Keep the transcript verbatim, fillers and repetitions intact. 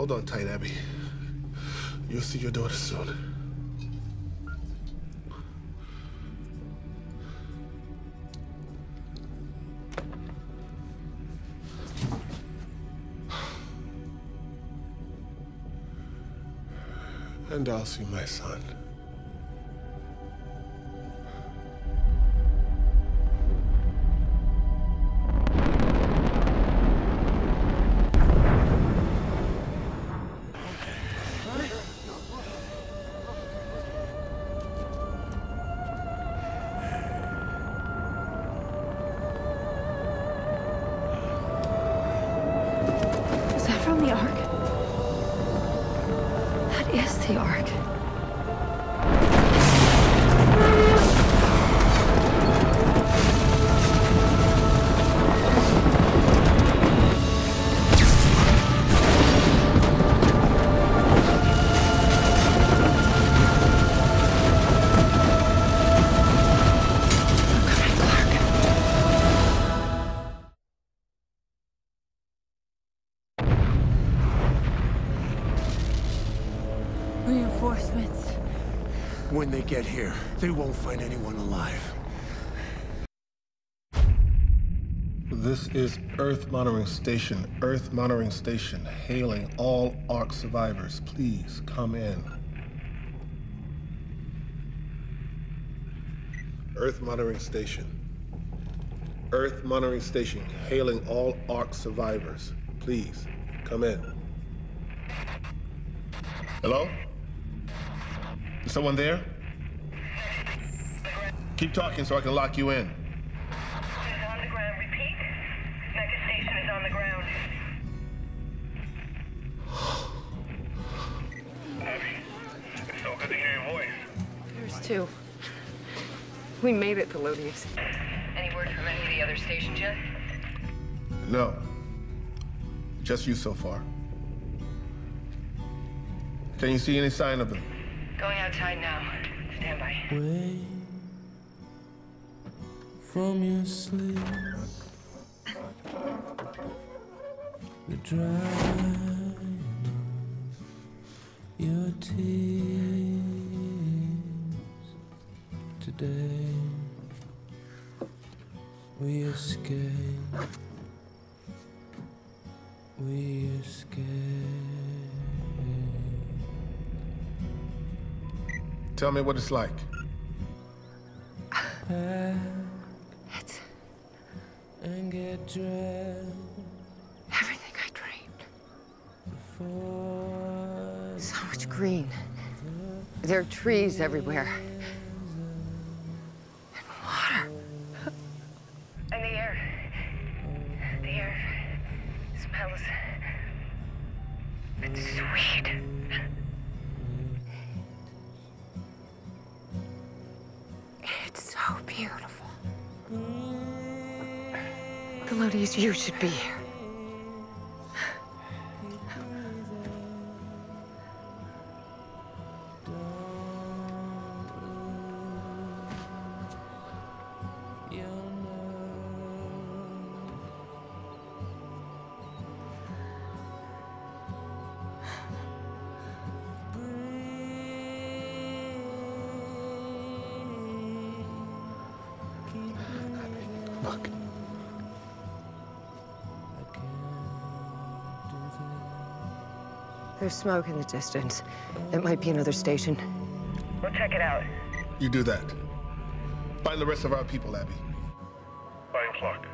Hold on tight, Abby. You'll see your daughter soon. And I'll see my son. Is that from the Ark? That is the Ark. Reinforcements. When they get here, they won't find anyone alive. This is Earth Monitoring Station. Earth Monitoring Station. Hailing all Ark survivors. Please come in. Earth Monitoring Station. Earth Monitoring Station. Hailing all Ark survivors. Please come in. Hello? Is someone there? Keep talking so I can lock you in. Is on the ground. Repeat. Mega station is on the ground. Abby, it's so good to hear your voice. There's two. We made it, Pelodius. Any word from any of the other stations yet? No. Just you so far. Can you see any sign of them? Going outside now. Stand by. Wake from your sleep. The drying your tears. Today we escape. We escape. Tell me what it's like. It's And get dressed everything I dreamed. before So much green. There are trees everywhere. And water. And the air. The air smells. It's sweet. It's so beautiful. Pelodius, you should be here. Look. There's smoke in the distance. It might be another station. We'll check it out. You do that. Find the rest of our people, Abby. Find Clark.